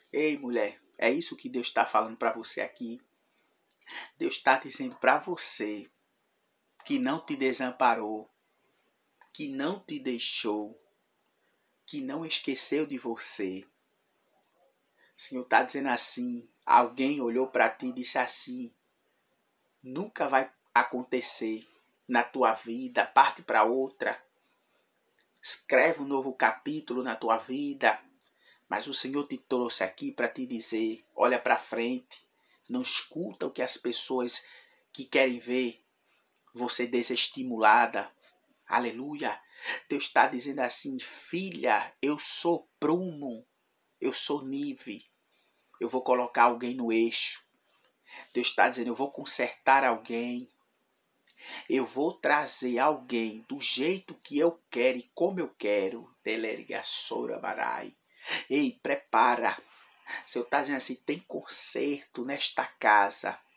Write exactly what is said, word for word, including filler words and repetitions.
Ei, mulher, é isso que Deus está falando para você aqui. Deus está dizendo para você que não te desamparou, que não te deixou, que não esqueceu de você. O Senhor está dizendo assim, alguém olhou para ti e disse assim, nunca vai acontecer na tua vida, parte para outra. Escreve um novo capítulo na tua vida. Mas o Senhor te trouxe aqui para te dizer, olha para frente. Não escuta o que as pessoas que querem ver você desestimulada. Aleluia. Deus está dizendo assim, filha, eu sou prumo, eu sou nive. Eu vou colocar alguém no eixo. Deus está dizendo, eu vou consertar alguém. Eu vou trazer alguém do jeito que eu quero e como eu quero. Telergassora barai. Ei, prepara. O Senhor está dizendo assim, tem conserto nesta casa.